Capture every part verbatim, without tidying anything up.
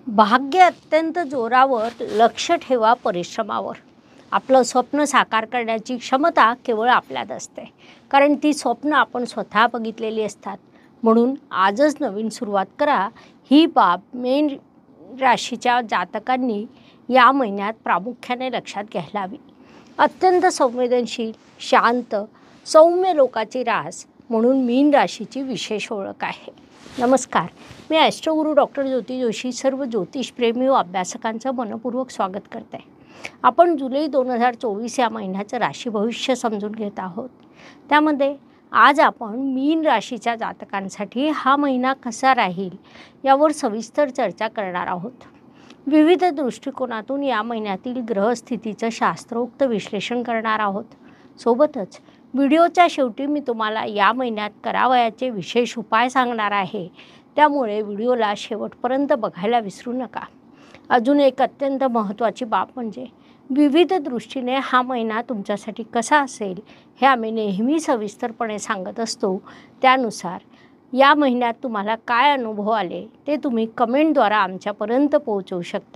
भाग्य अत्यंत जोरावर, लक्ष ठेवा परिश्रमावर. आपलं स्वप्न साकार करण्याची क्षमता केवळ आपल्यात असते, कारण ती स्वप्न आपण स्वतः बघितलेली असतात. म्हणून आजच नवीन सुरुवात करा. ही बाब मेन राशीच्या जातकांनी या महिन्यात प्रामुख्याने लक्षात घ्यायला हवी. अत्यंत संवेदनशील, शांत, सौम्य लोकाची रास म्हणून मीन राशीची विशेष ओळख आहे. नमस्कार, मी ॲस्ट्रोगुरू डॉक्टर ज्योती जोशी सर्व ज्योतिषप्रेमी व अभ्यासकांचं मनपूर्वक स्वागत करते. आपण जुलै दोन हजार चोवीस या महिन्याचं राशी भविष्य समजून घेत आहोत. त्यामध्ये आज आपण मीन राशीच्या जातकांसाठी हा महिना कसा राहील यावर सविस्तर चर्चा करणार आहोत. विविध दृष्टिकोनातून या महिन्यातील ग्रहस्थितीचं शास्त्रोक्त विश्लेषण करणार आहोत. सोबतच व्हिडिओच्या शेवटी मी तुम्हाला या महिन्यात करावयाचे विशेष उपाय सांगणार आहे. त्यामुळे व्हिडिओला शेवटपर्यंत बघायला विसरू नका. अजून एक अत्यंत महत्त्वाची बाब म्हणजे विविध दृष्टीने हा महिना तुमच्यासाठी कसा असेल हे आम्ही नेहमी सविस्तरपणे सांगत असतो. त्यानुसार या महिन्यात तुम्हाला काय अनुभव आले ते तुम्ही कमेंटद्वारा आमच्यापर्यंत पोहोचवू शकता.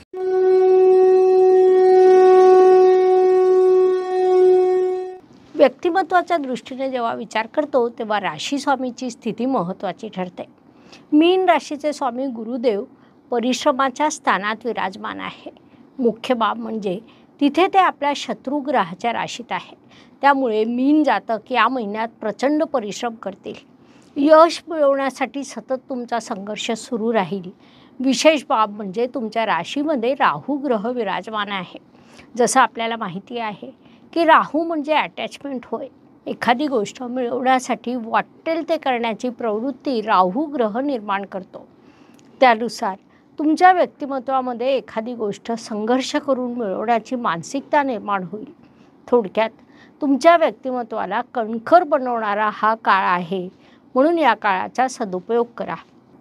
व्यक्तिमत्वाच्या दृष्टीने जेव्हा विचार करतो तेव्हा राशी स्वामीची स्थिती महत्त्वाची ठरते. मीन राशीचे स्वामी गुरुदेव परिश्रमाच्या स्थानात विराजमान आहे. मुख्य बाब म्हणजे तिथे ते आपल्या शत्रू ग्रहाच्या राशीत आहे. त्यामुळे मीन जातक या महिन्यात प्रचंड परिश्रम करतील. यश मिळवण्यासाठी सतत तुमचा संघर्ष सुरू राहील. विशेष बाब म्हणजे तुमच्या राशीमध्ये राहू ग्रह विराजमान आहे. जसं आपल्याला माहिती आहे की राहू म्हणजे अटॅचमेंट होय. एखादी गोष्ट मिळवण्यासाठी वाटेल ते करण्याची प्रवृत्ती राहू ग्रह निर्माण करतो. त्यानुसार तुमच्या व्यक्तिमत्वामध्ये एखादी गोष्ट संघर्ष करून मिळवण्याची मानसिकता निर्माण होईल. थोडक्यात तुमच्या व्यक्तिमत्वाला कणखर बनवणारा हा काळ आहे. म्हणून या काळाचा सदुपयोग करा.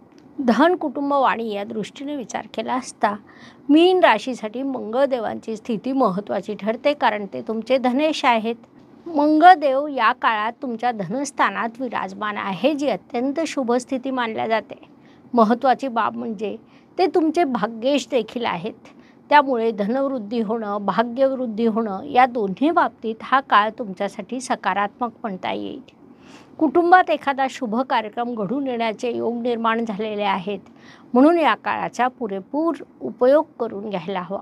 धन, कुटुंब, वाणी या दृष्टीने विचार केला असता मीन राशीसाठी मंगळदेवांची स्थिती महत्त्वाची ठरते, कारण ते तुमचे धनेश आहेत. मंगळदेव या काळात तुमच्या धनस्थानात विराजमान आहे, जी अत्यंत शुभ स्थिती मानल्या जाते. महत्त्वाची बाब म्हणजे ते तुमचे भाग्येश देखील आहेत. त्यामुळे धनवृद्धी होणं, भाग्यवृद्धी होणं या दोन्ही बाबतीत हा काळ तुमच्यासाठी सकारात्मक म्हणता येईल. कुटुंबात एखादा शुभ कार्यक्रम घडून येण्याचे योग निर्माण झालेले आहेत. म्हणून या काळाचा पुरेपूर उपयोग करून घ्यायला हवा.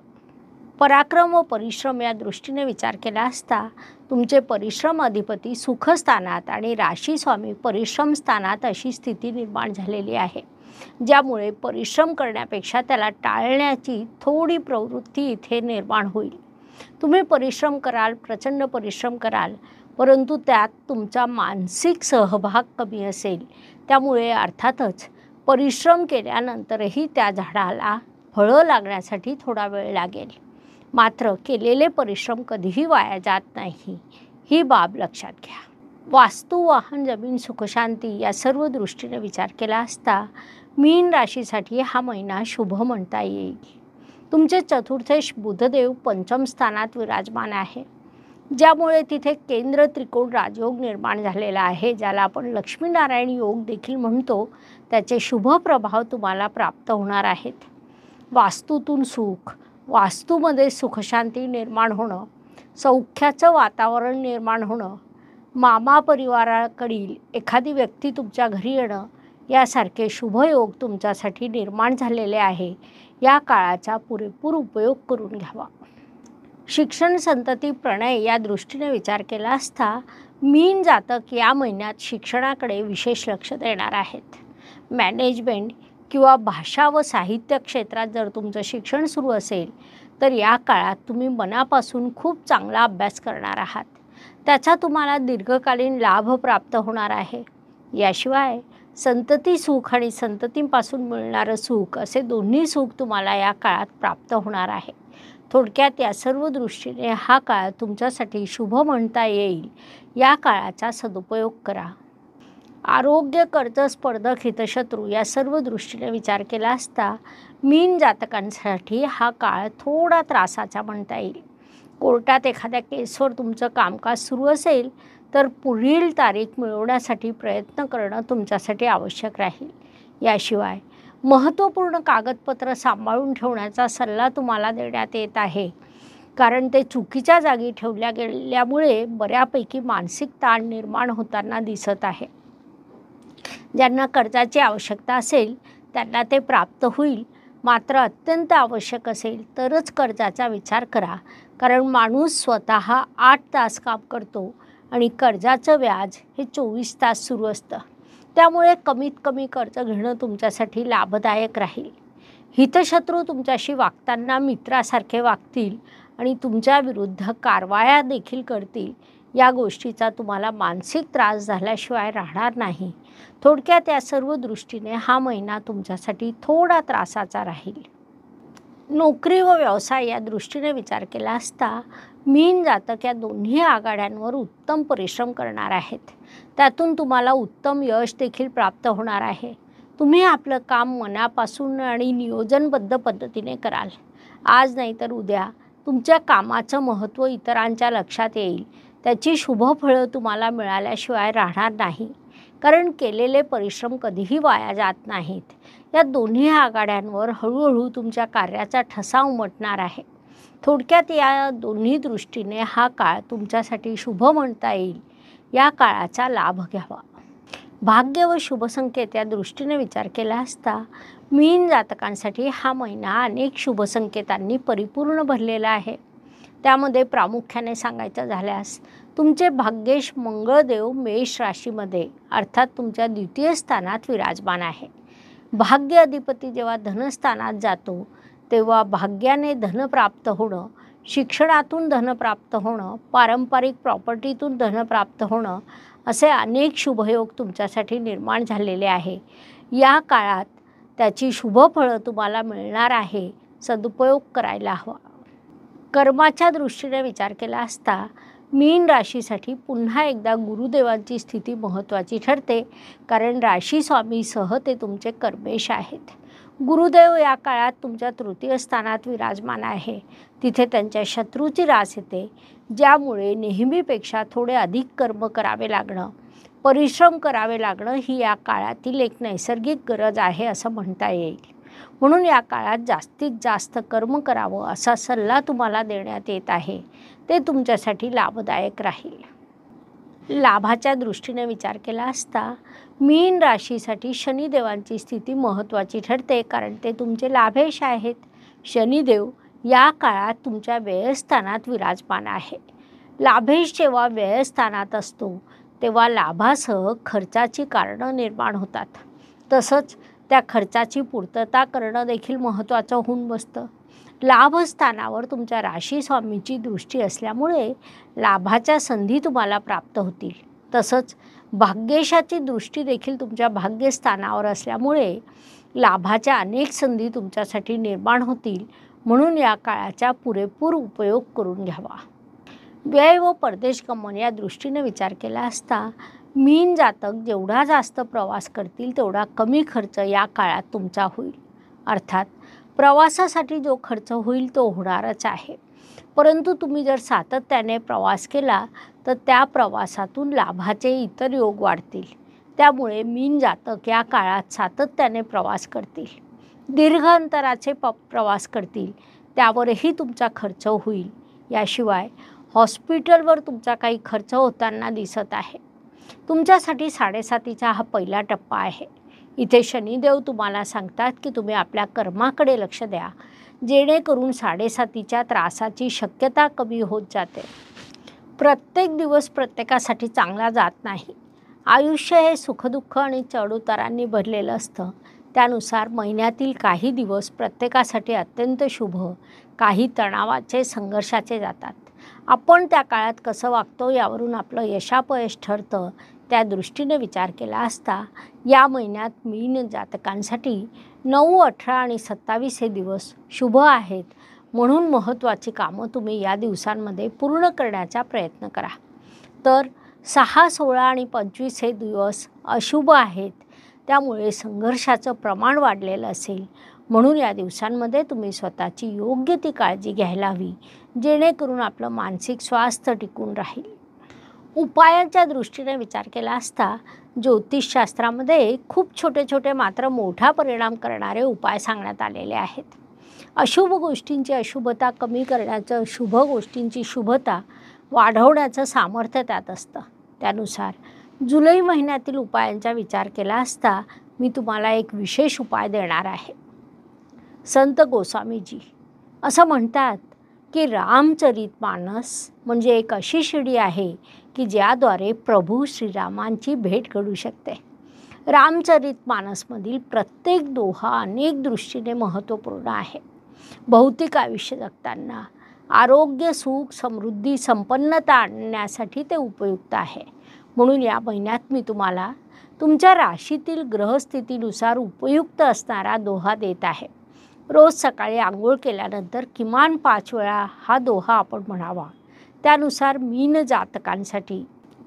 पराक्रम व परिश्रम या दृष्टीने विचार केला असता तुमचे परिश्रम अधिपती सुखस्थानात आणि राशी स्वामी परिश्रम स्थानात अशी स्थिती निर्माण झालेली आहे, ज्यामुळे परिश्रम करण्यापेक्षा त्याला टाळण्याची थोडी प्रवृत्ती इथे निर्माण होईल. तुम्ही परिश्रम कराल, प्रचंड परिश्रम कराल, परंतु त्यात तुमचा मानसिक सहभाग कमी असेल. त्यामुळे अर्थातच परिश्रम केल्यानंतरही त्या झाडाला फळं लागण्यासाठी थोडा वेळ लागेल. मात्र केलेले परिश्रम कधीही वाया जात नाही, ही बाब लक्षात घ्या. वास्तू, वाहन, जमीन, सुखशांती या सर्व दृष्टीने विचार केला असता मीन राशीसाठी हा महिना शुभ म्हणता येईल. तुमचे चतुर्थेश बुधदेव पंचम स्थानात विराजमान आहे, ज्यामुळे तिथे केंद्र त्रिकोण राजयोग निर्माण झालेला आहे, ज्याला आपण लक्ष्मीनारायण योग देखील म्हणतो. त्याचे शुभ प्रभाव तुम्हाला प्राप्त होणार आहेत. वास्तूतून सुख, वास्तूमध्ये सुखशांती निर्माण होणं, सौख्याचं वातावरण निर्माण होणं, मामा परिवाराकडील एखादी व्यक्ती तुमच्या घरी येणं यासारखे शुभयोग तुमच्यासाठी निर्माण झालेले आहे. या काळाचा पुरेपूर उपयोग करून घ्यावा. शिक्षण, संतती, प्रणय या दृष्टीने विचार केला असता मीन जातक या महिन्यात शिक्षणाकडे विशेष लक्ष देणार आहेत. मॅनेजमेंट किंवा भाषा व साहित्य क्षेत्रात जर तुमचं शिक्षण सुरू असेल तर या काळात तुम्ही मनापासून खूप चांगला अभ्यास करणार आहात. त्याचा तुम्हाला दीर्घकालीन लाभ प्राप्त होणार आहे. याशिवाय संतती सुख आणि संततींपासून मिळणारं सुख असे दोन्ही सुख तुम्हाला या काळात प्राप्त होणार आहे. थोडक्यात या सर्व दृष्टीने हा काळ तुमच्यासाठी शुभ म्हणता येईल. या काळाचा सदुपयोग करा. आरोग्य, कर्ज, स्पर्धक, हितशत्रू या सर्व दृष्टीने विचार केला असता मीन जातकांसाठी हा काळ थोडा त्रासाचा म्हणता येईल. कोर्टात एखाद्या केसवर तुमचं कामकाज सुरू असेल तर पुढील तारीख मिळवण्यासाठी प्रयत्न करणं तुमच्यासाठी आवश्यक राहील. याशिवाय महत्त्वपूर्ण कागदपत्र सांभाळून ठेवण्याचा सल्ला तुम्हाला देण्यात येत आहे, कारण ते चुकीच्या जागी ठेवल्या गेल्यामुळे बऱ्यापैकी मानसिक ताण निर्माण होताना दिसत आहे. ज्यांना कर्जाची आवश्यकता असेल त्यांना ते प्राप्त होईल, मात्र अत्यंत आवश्यक असेल तरच कर्जाचा विचार करा, कारण माणूस स्वतः आठ तास काम करतो आणि कर्जाचं व्याज हे चोवीस तास सुरू असतं. त्यामुळे कमीत कमी कर्ज घेणं तुमच्यासाठी लाभदायक राहील. हितशत्रू तुमच्याशी वागताना मित्रासारखे वागतील आणि तुमच्या विरुद्ध कारवाया देखील करतील. या गोष्टीचा तुम्हाला मानसिक त्रास झाल्याशिवाय राहणार नाही. थोडक्यात या सर्व दृष्टीने हा महिना तुमच्यासाठी थोडा त्रासाचा राहील. नोकरी व व्यवसाय या दृष्टीने विचार केला असता मीन जातक या दोन्ही आघाड्यांवर उत्तम परिश्रम करणार आहेत. त्यातून तुम्हाला उत्तम यश देखील प्राप्त होणार आहे. तुम्ही आपलं काम मनापासून आणि नियोजनबद्ध पद्धतीने कराल. आज नाही तर उद्या तुमच्या कामाचं महत्त्व इतरांच्या लक्षात येईल. त्याची शुभफळं तुम्हाला मिळाल्याशिवाय राहणार नाही, कारण केलेले परिश्रम कधीही वाया जात नाहीत. या दोन्ही आघाड्यांवर हळूहळू तुमच्या कार्याचा ठसा उमटणार आहे. थोडक्यात या दोन्ही दृष्टीने हा काळ तुमच्यासाठी शुभ म्हणता येईल. या काळाचा लाभ घ्यावा. भाग्य व शुभसंकेत या दृष्टीने विचार केला असता मीन जातकांसाठी हा महिना अनेक शुभसंकेतांनी परिपूर्ण भरलेला आहे. त्यामध्ये प्रामुख्याने सांगायचं झाल्यास तुमचे भाग्येश मंगळदेव मेष राशीमध्ये अर्थात तुमच्या द्वितीय स्थानात विराजमान आहे. भाग्य अधिपती जेव्हा धनस्थानात जातो तेव्हा भाग्याने धन प्राप्त होणं, शिक्षणातून धन प्राप्त होणं, पारंपरिक प्रॉपर्टीतून धन प्राप्त होणं असे अनेक शुभयोग तुमच्यासाठी निर्माण झालेले आहे. या काळात त्याची शुभफळं तुम्हाला मिळणार आहे. सदुपयोग करायला हवा. कर्माच्या दृष्टीने विचार केला असता मीन राशीसाठी पुन्हा एकदा गुरुदेवांची स्थिती महत्त्वाची ठरते, कारण राशी स्वामीसह ते तुमचे कर्मेश आहेत. गुरुदेव या काळात तुमच्या तृतीय स्थानात विराजमान आहे. तिथे त्यांच्या शत्रूची रास येते, ज्यामुळे नेहमीपेक्षा थोडे अधिक कर्म करावे लागणं, परिश्रम करावे लागणं ही या काळातील एक नैसर्गिक गरज आहे असं म्हणता येईल. म्हणून या काळात जास्तीत जास्त कर्म करावं असा सल्ला तुम्हाला देण्यात येत आहे. ते तुमच्यासाठी लाभदायक राहील. लाभाच्या दृष्टीने विचार केला असता मीन राशीसाठी शनिदेवांची स्थिती महत्त्वाची ठरते, कारण ते तुमचे लाभेश आहेत. शनिदेव या काळात तुमच्या व्ययस्थानात विराजमान आहे. लाभेश जेव्हा व्ययस्थानात असतो तेव्हा लाभासह खर्चाची कारणं निर्माण होतात. तसंच त्या खर्चाची पूर्तता करणं देखील महत्त्वाचं होऊन बसतं. लाभस्थानावर तुमच्या राशी स्वामीची दृष्टी असल्यामुळे लाभाच्या संधी तुम्हाला प्राप्त होतील. तसंच भाग्येशाची दृष्टी देखील तुमच्या भाग्यस्थानावर असल्यामुळे लाभाच्या अनेक संधी तुमच्यासाठी निर्माण होतील. म्हणून या काळाचा पुरेपूर उपयोग करून घ्यावा. व्यय व परदेश गमन या दृष्टीने विचार केला असता मीन जातक जेवढा जास्त प्रवास करतील तेवढा कमी खर्च या काळात तुमचा होईल. अर्थात प्रवासासाठी जो खर्च होईल तो होणारच आहे, परंतु तुम्ही जर सातत्याने प्रवास केला तर त्या प्रवासातून लाभाचे इतर योग वाढतील. त्यामुळे मीन जातक या काळात सातत्याने प्रवास करतील. दीर्घ अंतराचे प प्रवास करतील, त्यावरही तुमचा खर्च होईल. याशिवाय हॉस्पिटलवर तुमचा काही खर्च होताना दिसत आहे. तुमच्यासाठी साडेसातीचा हा पहिला टप्पा आहे. इथे शनिदेव तुम्हाला सांगतात की तुम्ही आपल्या कर्माकडे लक्ष द्या, जेणेकरून साडेसातीच्या त्रासाची शक्यता कमी होत जाते. प्रत्येक दिवस प्रत्येकासाठी चांगला जात नाही. आयुष्य हे सुखदुःख आणि चढउतारांनी भरलेलं असतं. त्यानुसार महिन्यातील काही दिवस प्रत्येकासाठी अत्यंत शुभ, काही तणावाचे, संघर्षाचे जातात. आपण त्या काळात कसं वागतो यावरून आपलं यशापयश ठरतं. त्या दृष्टीने विचार केला असता या महिन्यात मीन जातकांसाठी नऊ, अठरा आणि सत्तावीस हे दिवस शुभ आहेत. म्हणून महत्त्वाची कामं तुम्ही या दिवसांमध्ये पूर्ण करण्याचा प्रयत्न करा. तर सहा, सोळा आणि पंचवीस हे दिवस अशुभ आहेत. त्यामुळे संघर्षाचं प्रमाण वाढलेलं असेल. म्हणून या दिवसांमध्ये तुम्ही स्वतःची योग्य ती काळजी घ्यायला हवी, जेणेकरून आपलं मानसिक स्वास्थ्य टिकून राहील. उपायांच्या दृष्टीने विचार केला असता ज्योतिषशास्त्रामध्ये खूप छोटे छोटे मात्र मोठा परिणाम करणारे उपाय सांगण्यात आलेले आहेत. अशुभ गोष्टींची अशुभता कमी करण्याचं, शुभ गोष्टींची शुभता वाढवण्याचं सामर्थ्य त्यात असतं. त्यानुसार जुलै महिन्यातील उपायांचा विचार केला असता मी तुम्हाला एक विशेष उपाय देणार आहे. संत गोस्वामीजी असं म्हणतात की रामचरितमानस म्हणजे एक अशी शिडी आहे की ज्याद्वारे प्रभू श्रीरामांची भेट घडू शकते. रामचरितमानसमधील प्रत्येक दोहा अनेक दृष्टीने महत्त्वपूर्ण आहे. भौतिक आयुष्य जगताना आरोग्य, सुख, समृद्धी, संपन्नता आणण्यासाठी ते उपयुक्त आहे. म्हणून या महिन्यात मी तुम्हाला तुमच्या राशीतील ग्रहस्थितीनुसार उपयुक्त असणारा दोहा देत आहे. रोज सकाळी आंघोळ केल्यानंतर किमान पाच वेळा हा दोहा आपण म्हणावा. त्यानुसार मीन जातकांसाठी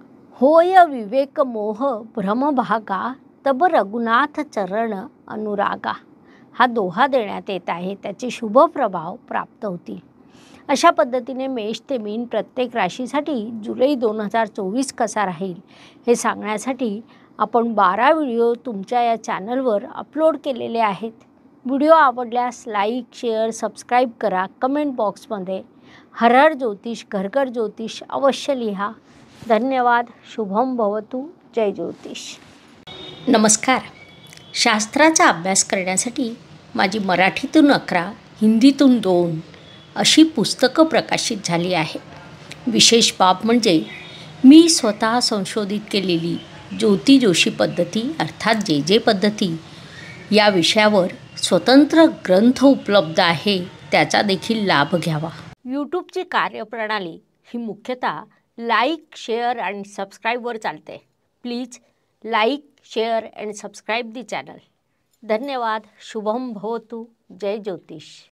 होय विवेक मोह भ्रमभागा तब रघुनाथ चरण अनुरागा हा दोहा देण्यात येत आहे. त्याचे शुभ प्रभाव प्राप्त होतील. अशा पद्धतीने मेष ते मीन प्रत्येक राशीसाठी जुलै दोन हजार चोवीस कसा राहील हे सांगण्यासाठी आपण बारा व्हिडिओ तुमच्या या चॅनलवर अपलोड केलेले आहेत. व्हिडिओ आवडल्यास लाईक, शेअर, सबस्क्राईब करा. कमेंट बॉक्समध्ये हर हर ज्योतिष, घर घर ज्योतिष अवश्य लिहा. धन्यवाद. शुभम भवतु. जय ज्योतिष. नमस्कार. शास्त्राचा अभ्यास करण्यासाठी माझी मराठीतून अकरा, हिंदीतून दोन अशी पुस्तकं प्रकाशित झाली आहे. विशेष बाब म्हणजे मी स्वतः संशोधित केलेली ज्योती जोशी पद्धती अर्थात जे जे पद्धती या विषयावर स्वतंत्र ग्रंथ उपलब्ध आहे. त्याचा देखील लाभ घ्यावा. यूट्यूबची कार्यप्रणाली ही मुख्यतः लाईक, शेअर आणि सबस्क्राईबवर चालते. Please like, share and subscribe the channel. धन्यवाद. शुभम भवतु. जय ज्योतिष.